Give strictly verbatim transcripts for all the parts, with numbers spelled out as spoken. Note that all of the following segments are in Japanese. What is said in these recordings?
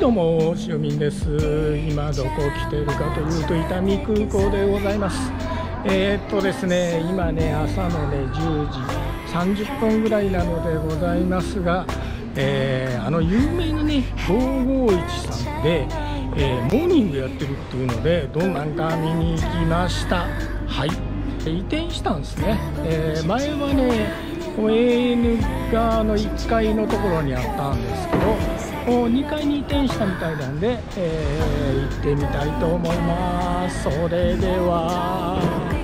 どうも、塩民です。今どこ来ているかというと、伊丹空港でございます。えー、っとですね、今ね、朝のね、じゅうじさんじゅっぷんぐらいなのでございますが、えー、あの有名なね、ごーごーいちさんで、えー、モーニングやってるっていうので、どんなんか見に行きました。はい。移転したんですね。えー、前はね、エーエヌ 側のいっかいのところにあったんですけど、にかいに移転したみたいなんで、えー、行ってみたいと思います。それでは。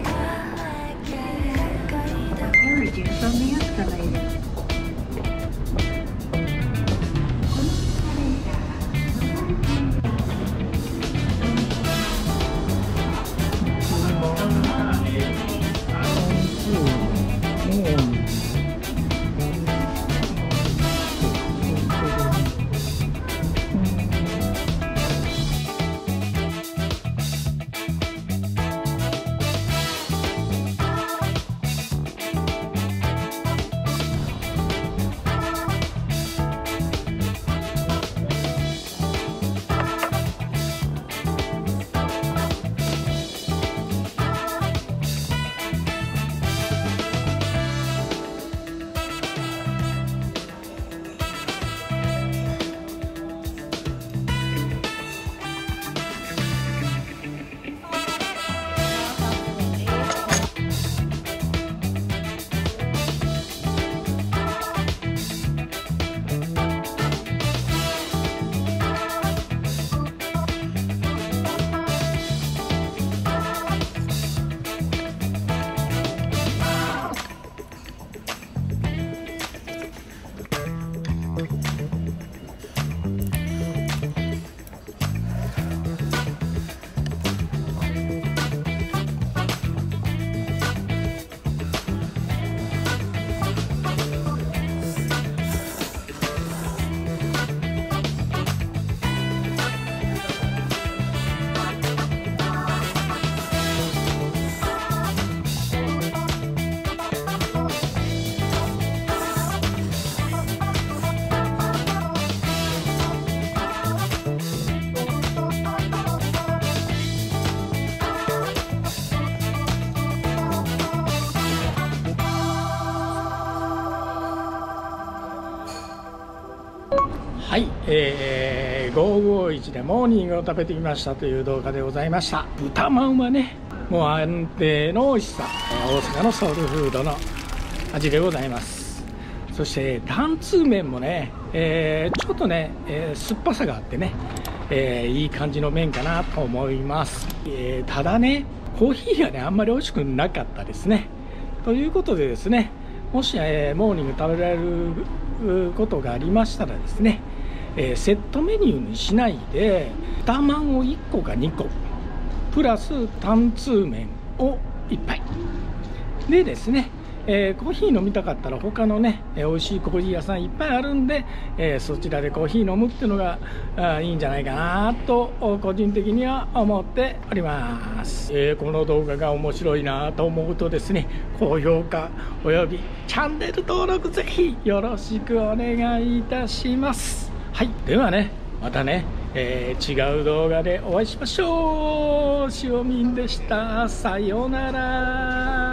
はい、えー、ごーごーいちでモーニングを食べてみましたという動画でございました。豚まんはね、もう安定の美味しさ、大阪のソウルフードの味でございます。そして担々麺もね、えー、ちょっとね、えー、酸っぱさがあってね、えー、いい感じの麺かなと思います。えー、ただね、コーヒーがねあんまり美味しくなかったですね。ということでですね、もし、えー、モーニング食べられることがありましたらですね、えー、セットメニューにしないで豚まんをいっこかにこプラス担々麺をいっぱいでですね、えー、コーヒー飲みたかったら他のね、えー、美味しいコーヒー屋さんいっぱいあるんで、えー、そちらでコーヒー飲むっていうのがあいいんじゃないかなと個人的には思っております。えー、この動画が面白いなと思うとですね、高評価およびチャンネル登録ぜひよろしくお願いいたします。はい、ではね、またね、えー、違う動画でお会いしましょう。塩民でした。さようなら。